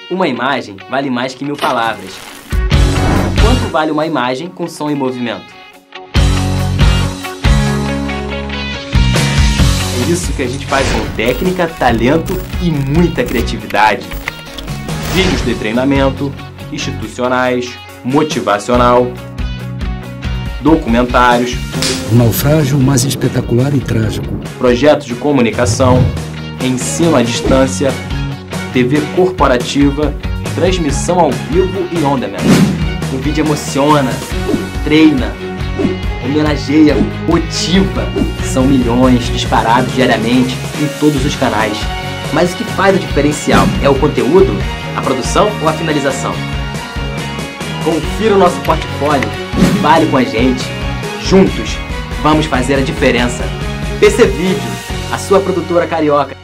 Uma imagem vale mais que 1000 palavras. Quanto vale uma imagem com som e movimento? É isso que a gente faz com técnica, talento e muita criatividade. Vídeos de treinamento, institucionais, motivacional, documentários, O naufrágio mais espetacular e trágico. projetos de comunicação, ensino à distância, TV corporativa, transmissão ao vivo e on demand. O vídeo emociona, treina, homenageia, motiva. São milhões disparados diariamente em todos os canais. Mas o que faz o diferencial? É o conteúdo, a produção ou a finalização? Confira o nosso portfólio, fale com a gente. Juntos, vamos fazer a diferença. PC Vídeo, a sua produtora carioca.